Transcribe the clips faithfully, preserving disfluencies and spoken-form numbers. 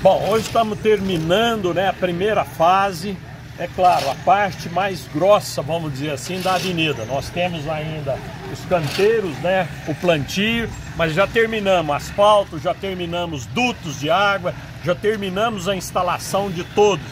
Bom, hoje estamos terminando, né, a primeira fase. É claro, a parte mais grossa, vamos dizer assim, da avenida. Nós temos ainda os canteiros, né, o plantio, mas já terminamos asfalto, já terminamos dutos de água, já terminamos a instalação de todos.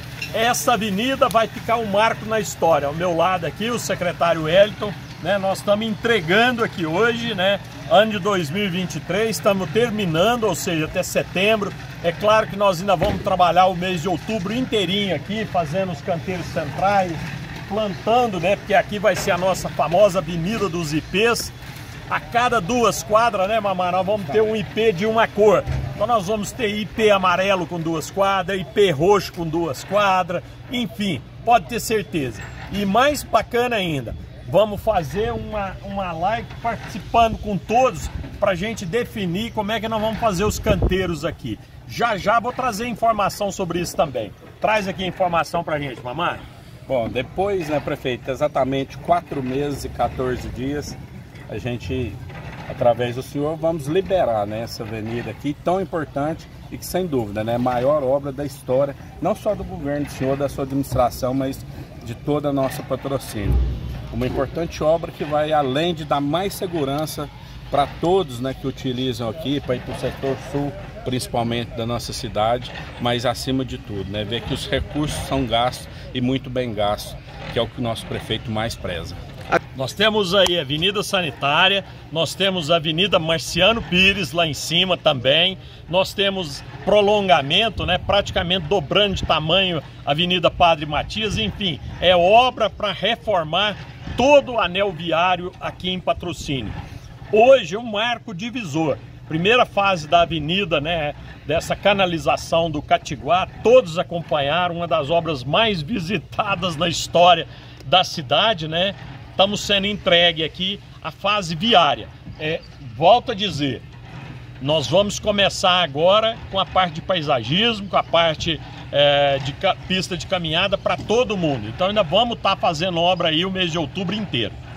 Essa avenida vai ficar um marco na história. Ao meu lado aqui, o secretário Wellington, né, nós estamos entregando aqui hoje, né, ano de dois mil e vinte e três, estamos terminando, ou seja, até setembro. É claro que nós ainda vamos trabalhar o mês de outubro inteirinho aqui, fazendo os canteiros centrais, plantando, né, porque aqui vai ser a nossa famosa Avenida dos I Pês. A cada duas quadras, né, mamãe, nós vamos ter um I P de uma cor. Então nós vamos ter I P amarelo com duas quadras, I P roxo com duas quadras, enfim, pode ter certeza. E mais bacana ainda, vamos fazer uma, uma live participando com todos para a gente definir como é que nós vamos fazer os canteiros aqui. Já já vou trazer informação sobre isso também. Traz aqui a informação para a gente, mamãe. Bom, depois, né, prefeito, exatamente quatro meses e quatorze dias, a gente, através do senhor, vamos liberar, né, essa avenida aqui tão importante e que, sem dúvida, né, é a maior obra da história, não só do governo do senhor, da sua administração, mas de toda a nossa patrocínio. Uma importante obra que vai além de dar mais segurança para todos, né, que utilizam aqui, para ir para o setor sul, principalmente da nossa cidade, mas acima de tudo, né, ver que os recursos são gastos e muito bem gastos, que é o que o nosso prefeito mais preza. Nós temos aí a Avenida Sanitária, nós temos a Avenida Marciano Pires lá em cima também, nós temos prolongamento, né, praticamente dobrando de tamanho a Avenida Padre Matias, enfim, é obra para reformar todo o anel viário aqui em Patrocínio. Hoje é um marco divisor. Primeira fase da avenida, né, dessa canalização do Catiguá, todos acompanharam, uma das obras mais visitadas na história da cidade, né? Estamos sendo entregue aqui a fase viária. É, volto a dizer, nós vamos começar agora com a parte de paisagismo, com a parte é, de pista de caminhada para todo mundo. Então ainda vamos estar fazendo obra aí o mês de outubro inteiro.